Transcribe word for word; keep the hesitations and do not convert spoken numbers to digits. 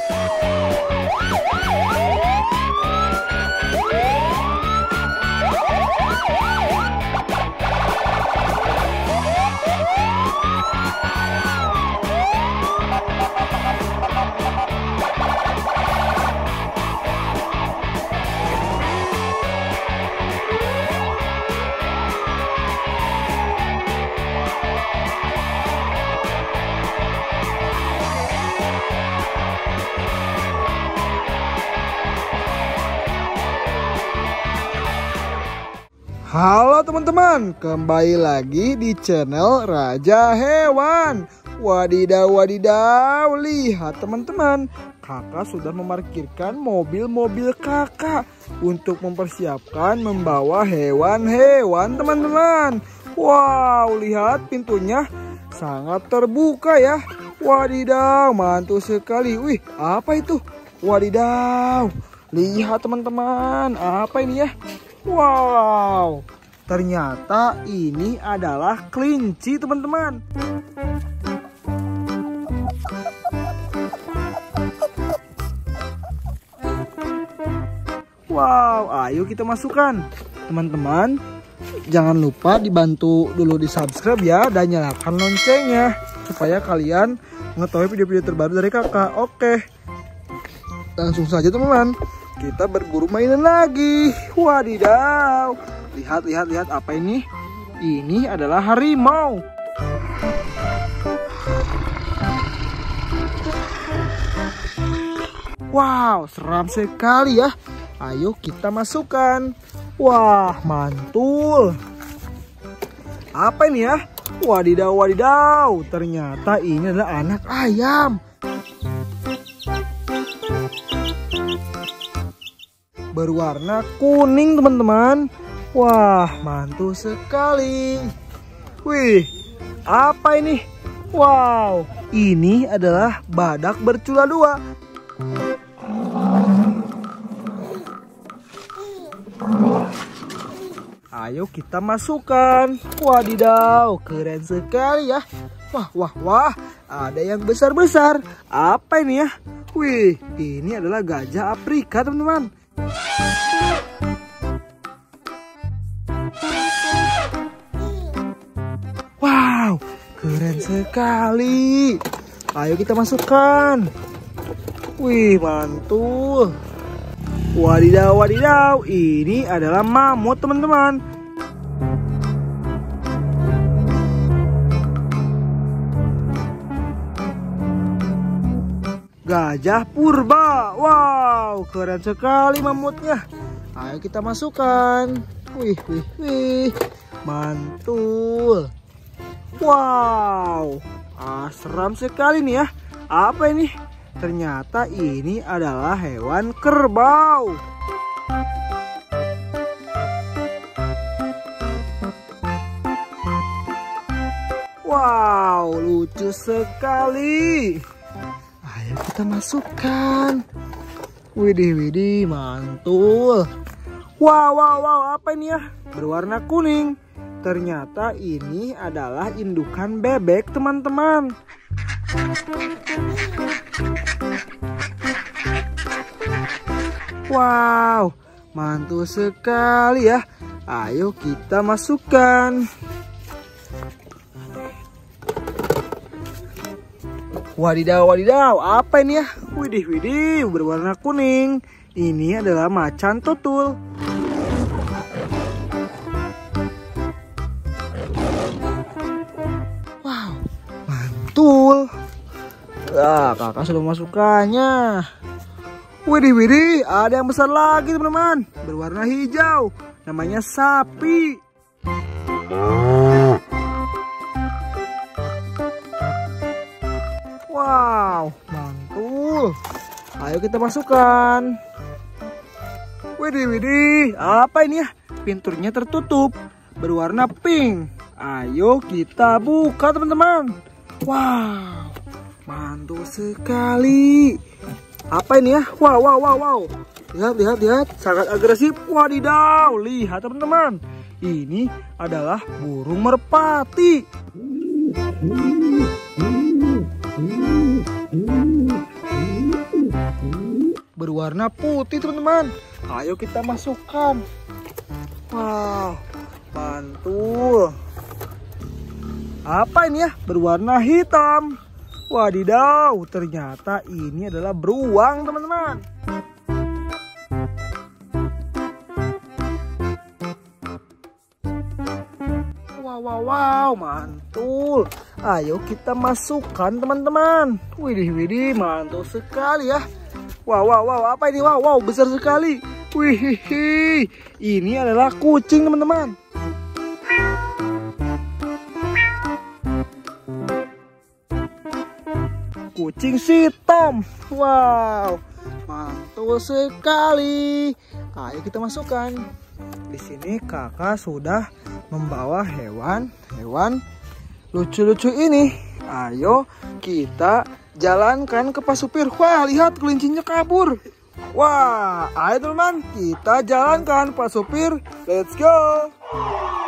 Halo teman-teman, kembali lagi di channel Raja Hewan. Wadidaw wadidaw, lihat teman-teman, kakak sudah memarkirkan mobil-mobil kakak untuk mempersiapkan membawa hewan-hewan teman-teman. Wow, lihat pintunya sangat terbuka ya. Wadidaw, mantul sekali. Wih, apa itu? Wadidaw, lihat teman-teman, apa ini ya? Wow, ternyata ini adalah kelinci teman-teman. Wow, ayo kita masukkan. Teman-teman, jangan lupa dibantu dulu di subscribe ya, dan nyalakan loncengnya supaya kalian mengetahui video-video terbaru dari kakak. Oke, langsung saja teman-teman, kita berburu mainan lagi. Wadidaw, lihat lihat lihat, apa ini? Ini adalah harimau. Wow, seram sekali ya. Ayo kita masukkan. Wah, mantul. Apa ini ya? Wadidaw wadidaw, ternyata ini adalah anak ayam. Berwarna kuning teman-teman. Wah, mantul sekali. Wih, apa ini? Wow, ini adalah badak bercula dua. Ayo kita masukkan. Wadidaw, keren sekali ya. Wah, wah, wah, ada yang besar-besar. Apa ini ya? Wih, ini adalah gajah Afrika teman-teman. Wow, keren sekali. Ayo kita masukkan. Wih, mantul. Wadidaw wadidaw, ini adalah mamut teman-teman. Gajah purba. Wow, keren sekali mamutnya. Ayo kita masukkan. Wih, wih, wih, mantul. Wow, ah, seram sekali nih ya. Apa ini? Ternyata ini adalah hewan kerbau. Wow, lucu sekali. Ayo kita masukkan. Widih, widih, mantul. Wow, wow, wow, apa ini ya? Berwarna kuning. Ternyata ini adalah indukan bebek teman-teman. Wow, mantul sekali ya. Ayo kita masukkan. Wadidaw, wadidaw, apa ini ya? Widih, widih, berwarna kuning. Ini adalah macan tutul. Wow, mantul. Ah, kakak sudah memasukkannya. Widih, widih, ada yang besar lagi teman-teman. Berwarna hijau. Namanya sapi. Wow, mantul. Ayo kita masukkan. Widih, widih, apa ini ya? Pinturnya tertutup. Berwarna pink. Ayo kita buka teman-teman. Wow, mantul sekali. Apa ini ya? Wow, wow, wow, wow. Lihat, lihat, lihat. Sangat agresif. Wadidaw. Lihat teman-teman. Ini adalah burung merpati. berwarna putih teman-teman. Ayo kita masukkan. Wow, mantul. Apa ini ya? Berwarna hitam. Wadidaw, ternyata ini adalah beruang teman-teman. Wow, wow, wow, mantul. Ayo kita masukkan teman-teman. Widih, widih, mantul sekali ya. Wow, wow, wow, apa ini? Wow, wow, besar sekali. Wih, ini adalah kucing teman-teman. Kucing si Tom. Wow, mantul sekali. Ayo kita masukkan. Di sini kakak sudah membawa hewan-hewan lucu-lucu ini. Ayo kita jalankan ke Pak Supir. Wah, lihat kelincinya kabur. Wah, ayo teman-teman, kita jalankan Pak Supir. Let's go.